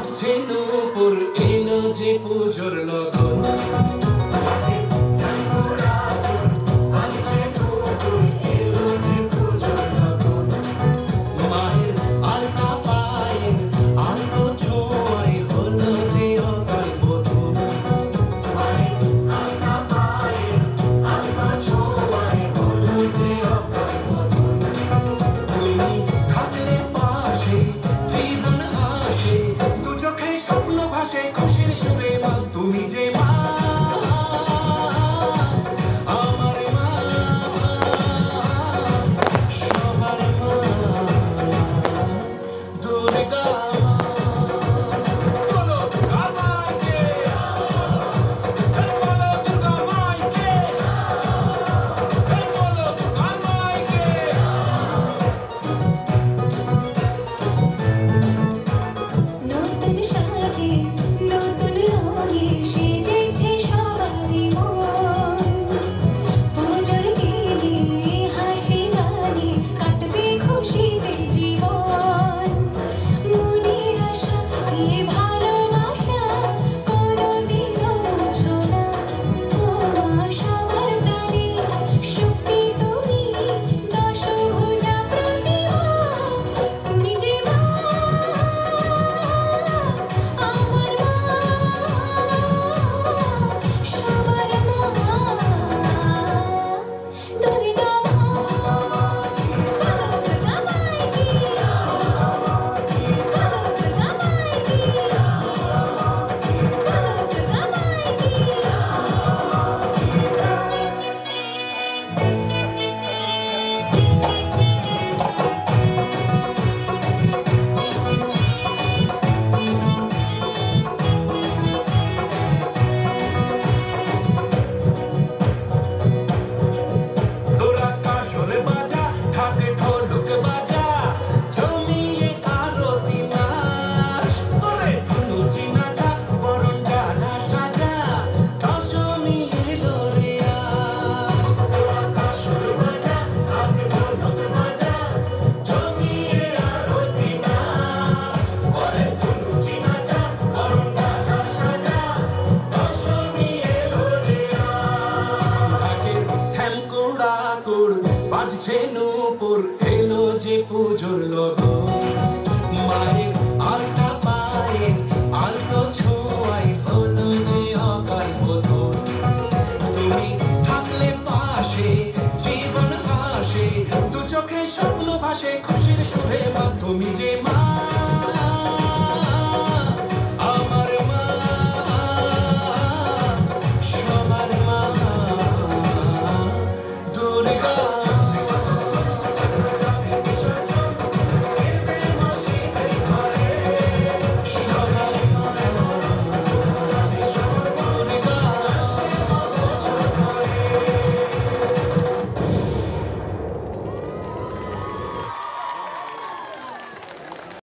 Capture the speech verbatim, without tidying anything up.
বাজছে নূপুর এলো যে পুজোর লগন মায়ের আলতা পায়ের আলতো ছোঁয়ায় হলো যে অকাল বোধন মায়ের আলতা পায়ের আলতো ছোঁয়ায় হলো যে অকাল বোধন তুমি থাকলে পাশে জীবন হাসে দু চোখে স্বপ্ন ভাসে খুশির সুরে মা তুমি যে মা আমার মা সবার মা দুর্গা বলো দুর্গা মাইকে বলো দুর্গা মাইকে বলো দুর্গা মাইকে নতুন সাজে নতুন রঙে সেজেছে সবারই মন পুজোর দিনে হাসি গানে কাটবে খুশিতে জীবন মনের আশা এ ভালোবাসা কোনোদিনও মুছো না তোমার সবার প্রাণে শক্তি তুমি দশভুজা প্রতিমা তুমি যে মা আমার মা সবার মা দুর্গা মা দুর্গা মাইকে দুর্গা মাইকে দুর্গা তোরা কাসর বাজা ঢাক ঢোলক বাজা জমিয়ে আরতি মাস ওরে ধনুচি নাচা বরণ ডালা সাজা দশমী এলো রে আজ তোরা কাসর বাজা ঢাক ঢোলক বাজা জমিয়ে আরতি মাস ওরে ধনুচি নাচা বরণ ডালা সাজা দশমী এলো রে আজ ঠ্যাঙ্কুড়া কুড় বাজছে নূপুর এলো যে পুজোর লগন মায়ের আলতা পায়ের আলতো ছোঁয়ায় হলো যে অকাল বোধন তুমি থাকলে পাশে জীবন হাসে দু চোখে স্বপ্ন ভাসে খুশির সুরে মা তুমি যে মা